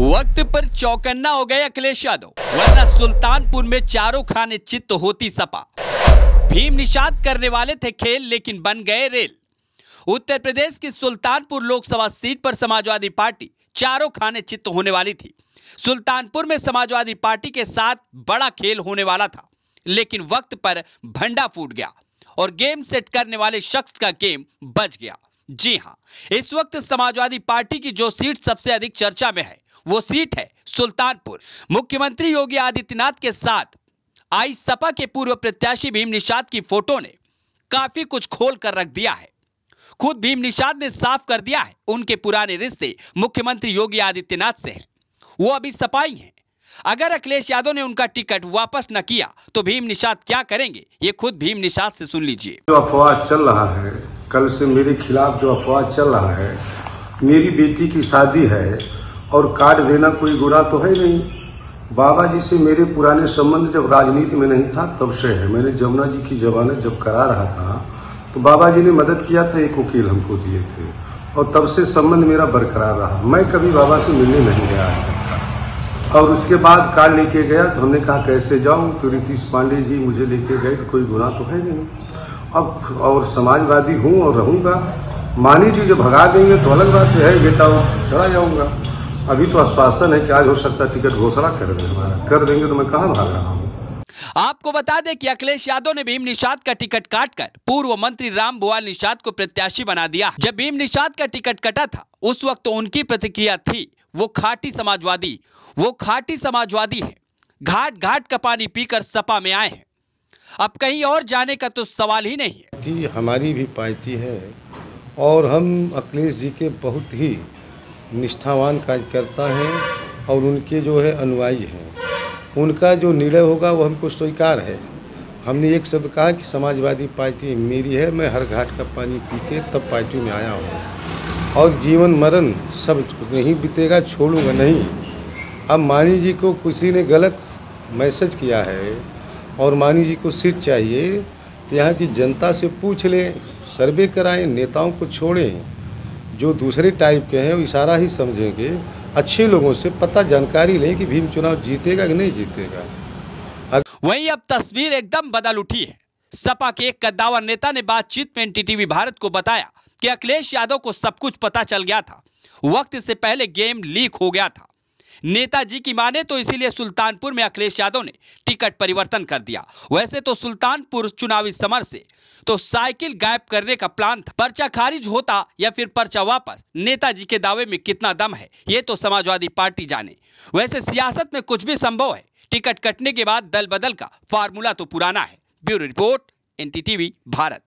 वक्त पर चौकन्ना हो गए अखिलेश यादव, वरना सुल्तानपुर में चारों खाने चित्त होती सपा। भीम निषाद करने वाले थे खेल, लेकिन बन गए रेल। उत्तर प्रदेश की सुल्तानपुर लोकसभा सीट पर समाजवादी पार्टी चारों खाने चित्त होने वाली थी। सुल्तानपुर में समाजवादी पार्टी के साथ बड़ा खेल होने वाला था, लेकिन वक्त पर भंडा फूट गया और गेम सेट करने वाले शख्स का गेम बच गया। जी हां, इस वक्त समाजवादी पार्टी की जो सीट सबसे अधिक चर्चा में है, वो सीट है सुल्तानपुर। मुख्यमंत्री योगी आदित्यनाथ के साथ आई सपा के पूर्व प्रत्याशी भीम निषाद की फोटो ने काफी कुछ खोल कर रख दिया है। खुद भीम निषाद ने साफ कर दिया है, उनके पुराने रिश्ते मुख्यमंत्री योगी आदित्यनाथ से हैं। वो अभी सपाई हैं। अगर अखिलेश यादव ने उनका टिकट वापस न किया तो भीम निषाद क्या करेंगे, ये खुद भीम निषाद से सुन लीजिए। जो अफवाह चल रहा है, कल से मेरे खिलाफ जो अफवाह चल रहा है, मेरी बेटी की शादी है और कार्ड देना कोई गुनाह तो है नहीं। बाबा जी से मेरे पुराने संबंध जब राजनीति में नहीं था तब से है। मैंने जमुना जी की जमानत जब करा रहा था तो बाबा जी ने मदद किया था, एक वकील हमको दिए थे और तब से संबंध मेरा बरकरार रहा। मैं कभी बाबा से मिलने नहीं गया आज तक। और उसके बाद कार्ड लेके गया तो हमने कहा कैसे जाऊं, तो रीतीश पांडे जी मुझे लेके गए, तो कोई गुनाह तो है नहीं। अब और समाजवादी हूँ और रहूंगा। मानी जी जब भगा देंगे तो अलग बात है, बेटा चला जाऊंगा। अभी तो आश्वासन है कि आज हो सकता है टिकट घोषणा कर दें, हमारा कर देंगे तो मैं कहाँ भाग रहा हूँ। आपको बता दें कि अखिलेश यादव ने भीम निषाद का टिकट काटकर पूर्व मंत्री राम भुआल निषाद को प्रत्याशी बना दिया। जब भीम निषाद का टिकट कटा था उस वक्त तो उनकी प्रतिक्रिया थी वो खाटी समाजवादी है, घाट घाट का पानी पीकर सपा में आए हैं। अब कहीं और जाने का तो सवाल ही नहीं है। जी हमारी भी पार्टी है और हम अखिलेश जी के बहुत ही निष्ठावान कार्यकर्ता हैं और उनके जो है अनुयायी हैं। उनका जो निर्णय होगा वो हमको स्वीकार है। हमने एक शब्द कहा कि समाजवादी पार्टी मेरी है, मैं हर घाट का पानी पी के तब पार्टी में आया हूँ और जीवन मरण सब यहीं बीतेगा, छोड़ूंगा नहीं। अब मानी जी को किसी ने गलत मैसेज किया है और मानी जी को सीट चाहिए तो यहाँ की जनता से पूछ लें, सर्वे कराएं, नेताओं को छोड़ें। जो दूसरे टाइप के हैं वो इशारा ही समझेंगे। अच्छे लोगों से पता जानकारी लें कि भीम चुनाव जीतेगा कि नहीं जीतेगा। वहीं अब तस्वीर एकदम बदल उठी है। सपा के एक कद्दावर नेता ने बातचीत में एनडीटीवी भारत को बताया कि अखिलेश यादव को सब कुछ पता चल गया था, वक्त से पहले गेम लीक हो गया था। नेताजी की माने तो इसीलिए सुल्तानपुर में अखिलेश यादव ने टिकट परिवर्तन कर दिया। वैसे तो सुल्तानपुर चुनावी समर से तो साइकिल गायब करने का प्लान था। पर्चा खारिज होता या फिर पर्चा वापस, नेताजी के दावे में कितना दम है ये तो समाजवादी पार्टी जाने। वैसे सियासत में कुछ भी संभव है। टिकट कटने के बाद दल बदल का फार्मूला तो पुराना है। Bureau report, NDTV Bharat.